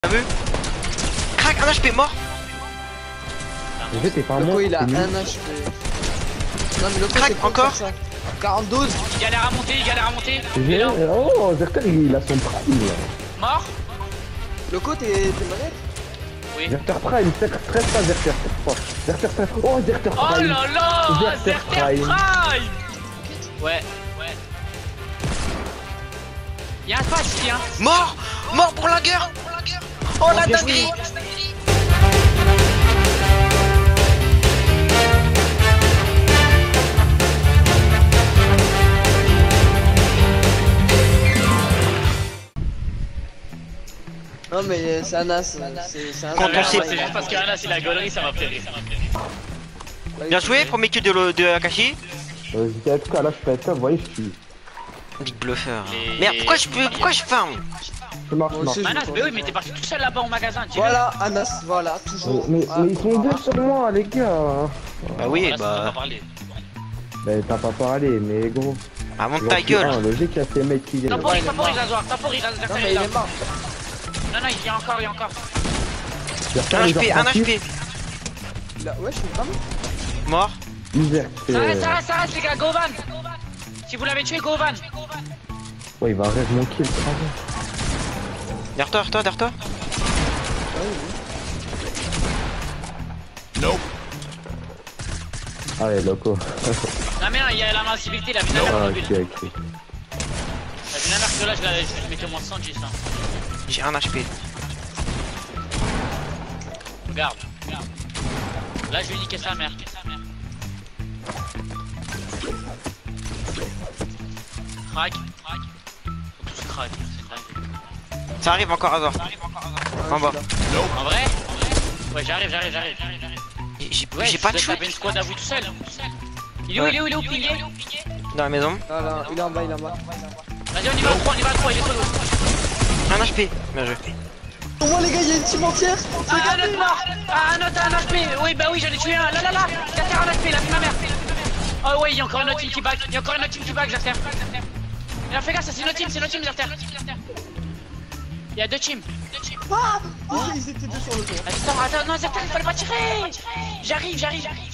T'as vu? Crac, un HP mort. En fait, t'es pas Loco mort. il a t'es 1 nul. HP. Non mais Loco Crac, c'est quoi encore ça 42. Il galère à monter, il galère à monter. J'ai- Oh, Zerter il a son prime là. Mort. Loco t'es malade? Oui. Zerter prime, stresse pas Zerter, stresse pas. Zerter prime. Oh, Zerter Oh prime. là là, Zerter Zerter Prime. Prime. Ouais. Y'a un patch ici hein. Mort. Mort pour la guerre. Oh la dinguerie. Non mais c'est Anas, c'est un Quand on sait- C'est juste parce qu'Anas il a gaulerie, ça m'a fait rire. Bien joué, premier kill de Akashi. En tout cas, là, je peux être là, vous voyez, je suis. Big bluffeur. Et- Merde, pourquoi je farm? Je marche, je Moi marche. aussi, Anas, mais oui, mais t'es parti tout seul là-bas au magasin. Tu Voilà Anas, voilà, toujours. Mais Ah, ils sont deux sur moi, les gars. Bah oui, Voilà, ça, on va pas bah. parler. Bah, t'as pas parlé, mais gros. Ah, monte J'en ta suis gueule. un, logique, il y a ces mecs qui viennent. Temporise Azor, temporise Non Zerter mais est il là. est mort. Non, il y a encore. Zerter, Un ils ont HP, un repenti. HP. Ouais je suis vraiment. Mort. User, Ça reste les gars, Govan. Si vous l'avez tué, Govan. Ouais, il va arrêter mon kill, bravo. Derrière toi. Allez, loco. Non mais non, il y a la massibilité, la vinaigre Ah, mobile. ok, ok. La vinaigre que là, je mettais au moins 110 hein. J'ai un HP. Regarde. Là, je vais niquer sa mère. Crac. Faut tous crack. Ça arrive encore Azor. En bas. En vrai? Ouais, j'arrive. J'ai pas de shoot Une squad à vous tout seul. Il est où, pilier? dans la maison. Voilà, il est en bas, il est en bas. Vas-y, on y va à 3, il est solo. Un HP. Bien joué. Au moins les gars, il y a une team entière. Ah, un autre mort. Ah, un autre, un HP. Oui, bah oui, j'en ai tué un. Là. J'attire un HP, la vie de ma mère. Oh ouais, il y a encore une autre team qui back. J'attire. Mais là, fais gaffe, ça c'est notre team, Zerter. Il y a deux teams. Ah ils étaient deux sur le tour. Attends, non, Zerter, il fallait pas tirer. J'arrive.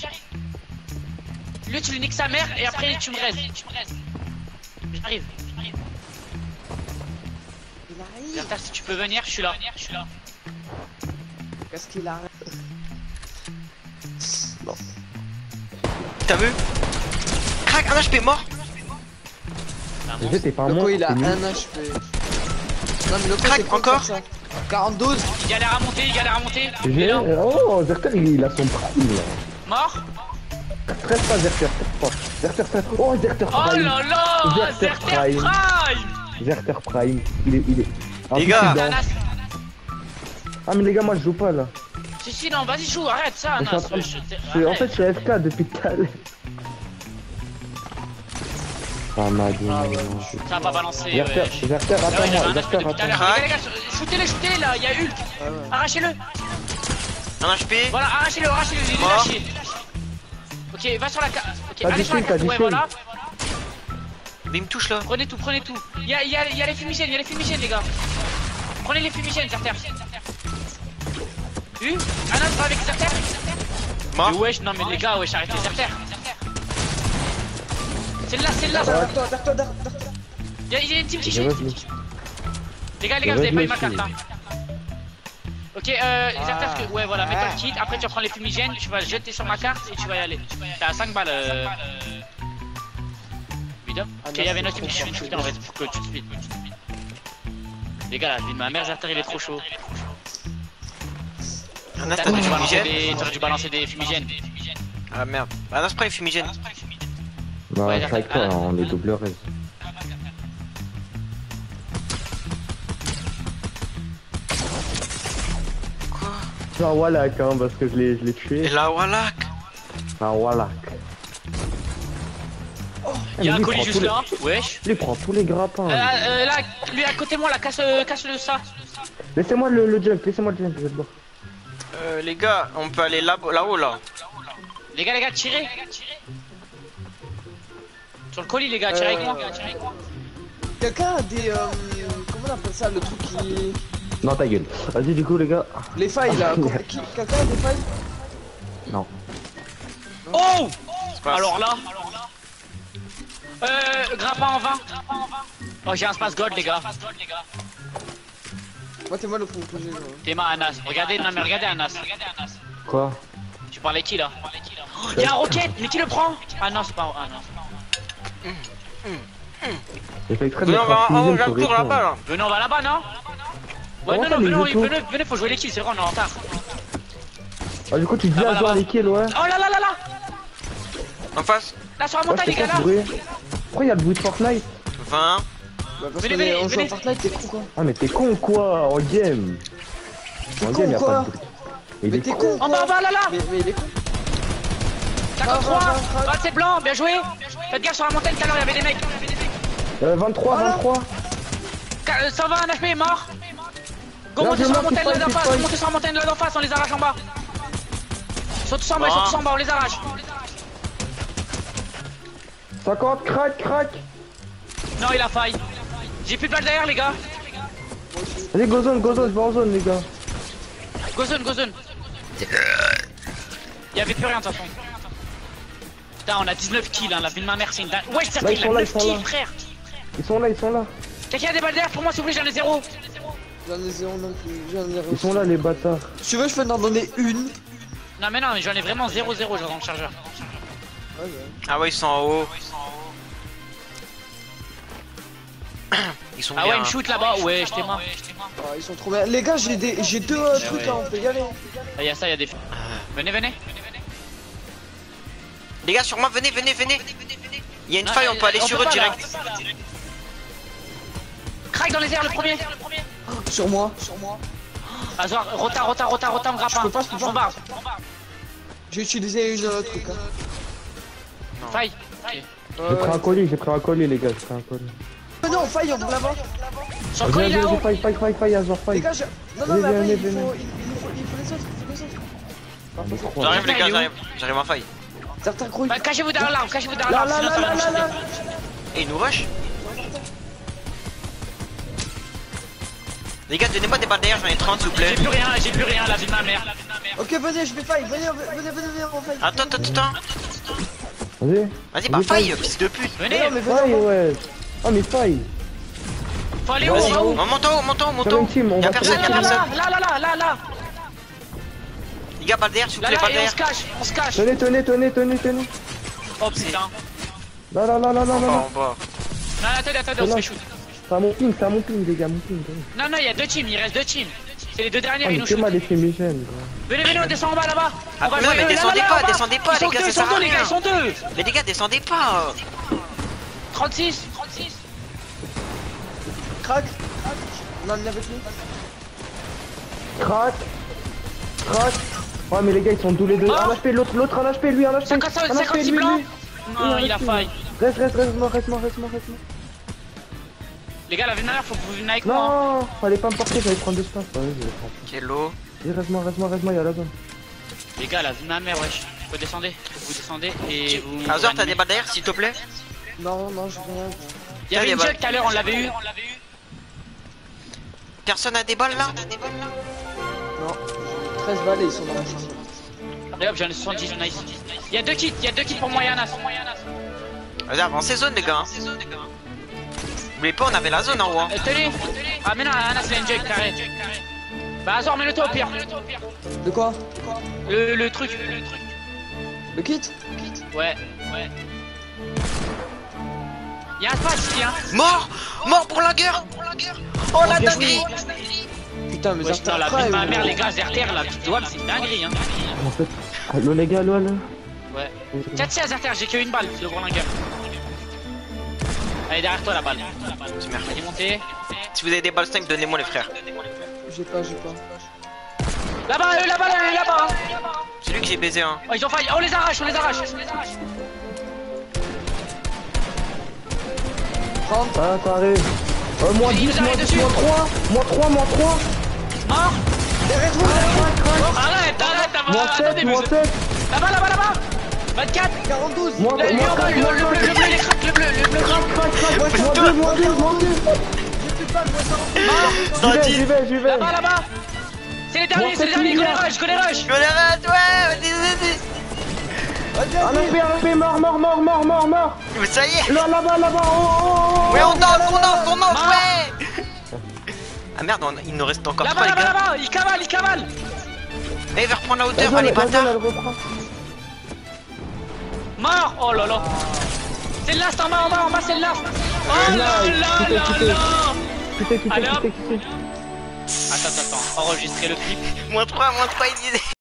Lui, tu lui niques sa mère et après tu me raises. J'arrive. Il arrive. Zerter, si tu peux venir, je suis là. Qu'est-ce qu'il arrive? T'as vu? Crac, un HP mort. En fait, t'es pas mort. Loco il a t'es 1 nul. HP. Non mais Loco Crac, c'est quoi encore ça 42. Il galère à monter. Il est J'ai- là. Oh, Zerter il a son prime là. Mort. Stresse pas Zerter, stresse pas. Zerter stresse. Oh, Zerter Oh prime. là là, Zerter Zerter Prime. Prime. Zerter prime. Il est. Les gars. Impuissant. Anas. Ah, mais les gars, moi je joue pas là. Si, non, vas-y, joue, arrête ça, Mais je suis en Anas. train de- Arrête. En fait, je suis AFK depuis tout à l'heure. Ah, ma gueule. Ça va pas balancer. Zerter, Ouais. Zerter, Ah ouais, il y avait attends-moi. un Zerter, HP depuis tout à l'heure. attends-moi. Les gars, shootez-les là, il y a Hulk. Ouais, ouais. Arrachez-le. Un HP. Voilà, arrachez-le, il est Mort. lâché. Ok, va sur la carte. Ok, T'as allez du sur la shield, carte. t'as du Ouais, shield. voilà. Mais il me touche là. Prenez tout. Il y a les fumigènes, les gars. Prenez les fumigènes, Zerter. Anas va avec Zerter. Mort. Mais wesh, non mais les gars, wesh, arrêtez Zerter. C'est là. Derrière toi. Il y a une team qui Je shoot. vois, Les gars, vous avez pas eu ma carte hein. Ok, Zerter, ouais, voilà, mets-toi le kit. Après, tu vas prendre les fumigènes, tu vas jeter sur ma carte et tu vas y aller. T'as 5 balles. Speed up. Ok, il y avait notre team qui shoot en fait. Faut que tu te speed. Les gars, la vie de ma mère, Zerter, il est trop chaud. Un As, T'aurais t'as dû du balancer fumigène. t'aurais dû balancer des fumigènes. Ah merde. Un As spray fumigène. Bah, Ouais, c'est avec toi, Zerter. on est double raise. Quoi? C'est un Wallach, hein, parce que je l'ai tué. Et la Wallach. Un Wallach. Il y a un lui, colis prend juste tous là, wesh. Lui, il prend tous les grappins. Là, lui à côté de moi, là, casse-le ça. Laissez-moi le jump, je vais te voir. Les gars, on peut aller là-haut là. Les gars, tirez. Sur le colis, les gars, tirez avec moi. Quelqu'un a des comment on appelle ça le truc qui Non, ta gueule. Vas-y, du coup, les gars. Les failles là. Quelqu'un a des failles? Non. Oh Se passe. alors là. Grappin en 20. Oh, j'ai un space god, les gars. Moi, t'es moi le fond que j'ai. T'es ma Anas. Regardez, non mais regardez Anas. Quoi? Tu parlais qui là? Oh, y'a un rocket, mais qui le prend? Ah non, c'est pas. Ah non. J'ai fait exprès de Venez, on mettre va un en haut, fusil j'ai pour le tour là-bas répondre. là. Venez, on va là-bas, non? Ouais, Comment non, ça, non, les venez, autos venez, faut jouer les kills, c'est vrai, on est en retard. Ah, du coup, tu dis Là-bas, à jouer là-bas. les kills, ouais. Oh là là là là! En face. Là sur la Ouais, montagne, c'est les gars, quoi ce là! bruit? Pourquoi il y a le bruit de Fortnite? 20. Bah, parce Venez, qu'on est- venez, on joue venez. à Fortnite, t'es con quoi. Ah, mais t'es con quoi en game? En con, game, y'a quoi pas de bruit. Il Mais est t'es con. con En bas, quoi. là là! Mais il est con. 53! va. Ah, c'est blanc, bien joué! Faites gaffe sur la montagne, tout à l'heure, il y avait des mecs! 23, Voilà. 23. 120, un HP est mort! Go Là, monter je sur la monte, montagne là il d'en fight, face, il go fight. monter sur la montagne là d'en face, on les arrache en bas! Ils sont tous en bas, ils sont tous en bas, on les arrache! 50, crack, crack. Non, il a faille! J'ai plus de balles derrière, les gars! Allez, go zone, je vais en zone, les gars. Go zone, go zone! Il y avait plus rien de toute façon. Putain, on a 19 kills, hein, la vie de ma mère, c'est une dingue. Ouais, c'est Là, ils il a sont là, 9 ils sont là. kills, frère! Ils sont là, ils sont là. Quelqu'un a des balles derrière pour moi, s'il vous plaît, j'en ai 0. J'en ai zéro non plus. J'en ai Ils sont là, les bâtards. Si tu veux, je peux t'en donner une. Non, mais non, j'en ai vraiment 0-0 genre dans le chargeur. Ouais, ouais. Ah ouais, ils sont en haut. Ils sont Ah bien. ouais, il me shoot là-bas, ouais, j'étais mort. Ah, ils sont trop bien. Les gars, j'ai deux trucs là, on peut y aller. Ah, y'a ça, y'a des. Venez, venez. Les gars, sur moi, venez, venez, venez. Il y a une Non, faille, on peut aller sur eux pas, là. direct. Crack dans les airs, le premier. Sur moi. Azor, rota, en grappin. Je peux pas. Bombarde. J'ai utilisé une truc. Hein. Faille. J'ai pris un colis, les gars, j'ai pris un colis. Non, faille, on va là-bas. Sur le colis Viens, là-haut. faille, Azor, Les faille. gars, non, Venez, mais après, venez, il venez. faut les autres. J'arrive, les Il est gars, où j'arrive en faille. Certains gros. Bah, cachez-vous derrière l'arbre, Là, sinon là, ça va là, nous là, shooter. là. Et ils nous rush. Les gars, donnez-moi des balles derrière, j'en ai 30 s'il vous plaît. J'ai plus rien, la vie de ma mère. Ok, venez, je vais faille. Venez, on faille. Attends. Vas-y. Vas-y, bah faille, fils de pute. Venez, Non, mais Faille, venez. ouais. Oh, mais faille. faut aller où, Vas-y, on va où? on monte en haut, Faire une team, on Y'a va personne, faire y'a une team. personne. Là. Les gars, balle derrière, s'il vous Là, plaît, balle et on derrière. se cache. Tenez. Oh putain. Là. En bas. Non, attendez, on se fait shoot. C'est à mon ping, les gars, mon ping. Non, il y a 2 teams, il reste 2 teams. C'est les 2 derniers, Ah, ils mais nous que shootent. mal les fumigènes, gros. Venez, on descend en bas là-bas. Ah, On va non, jouer mais eux, descendez là, pas, en bas. descendez pas, Ils sont les gars, deux, ça sert à les gars, rien. ils sont 2. Mais les gars, descendez pas. 36. Crac. On a mis avec nous. Crac. Ouais, mais les gars, ils sont tous les deux. Oh. Un HP, l'autre un HP, lui, un HP. 56 blancs. Non, il a faille. Reste mort. Les gars, la vie de ma mère, faut que vous veniez avec moi. hein. Non, fallait pas me porter, j'allais prendre de space. Ouais, je vais prendre. Quel eau. Vas-y, reste-moi, y'a la zone. Les gars, la vie de ma mère, wesh. Vous descendez et vous. Azor, t'as des balles derrière, s'il te plaît. Non, je rien. Il y avait une Tiens, jug tout à l'heure, on l'avait eu. Personne a des balles là. Non. 13 balles et ils sont dans la chambre. Et hop, j'en ai 70, nice. Il y a 2 kits pour moi, Yanas. Vas-y, avancez zone, les gars. N'oubliez pas, on avait la zone en haut. Hein. Tenez. Ah, mais non, Yanas, il a une jug, carré. Bah, Azor, mets-le toi au pire. De quoi? Le truc. Le kit? Ouais. Y'a un space ici, hein. Mort pour la guerre. Oh la bien dinguerie. Putain, mais Wesh, putain, la vie de ma mère, les gars, Zerter, la petite douane, c'est une dinguerie, hein. En fait, allo les gars, allo. Ouais. Tiens, Zerter, j'ai que une balle, le gros lingueur. Allez, derrière toi la balle. C'est merde. Allez, montez. Si vous avez des balles 5, donnez-moi les frères. J'ai pas. Là-bas, là-bas. C'est lui que j'ai baisé, hein. Oh, ils ont failli. On les arrache. 30. Ah, ça arrive. Moins Il 10, nous arrive dessus. moins 3. Mort. Derrière vous. Arrête, Moins 7, attendez, moins monsieur. 7. Là-bas. 24. 42. Moins Le bleu, le bleu, les cracks, le bleu. Moins 2. J'ai plus de J'y vais. Là-bas, là-bas. C'est les derniers, go les rush, go les rush. Je les rate, ouais, vas-y. Un HP, mort. Mais ça y est. Là-bas, oh. Ouais, on danse, ouais. Ah merde, il nous reste encore 3 les gars. Là-bas, il cavale. Eh, il va reprendre la hauteur, allez bâtard. Mort. Oh là là. C'est le last en bas, c'est le last. Oh là là. Quitté. Allez hop. Attends, enregistrer le clip. -3, il disait.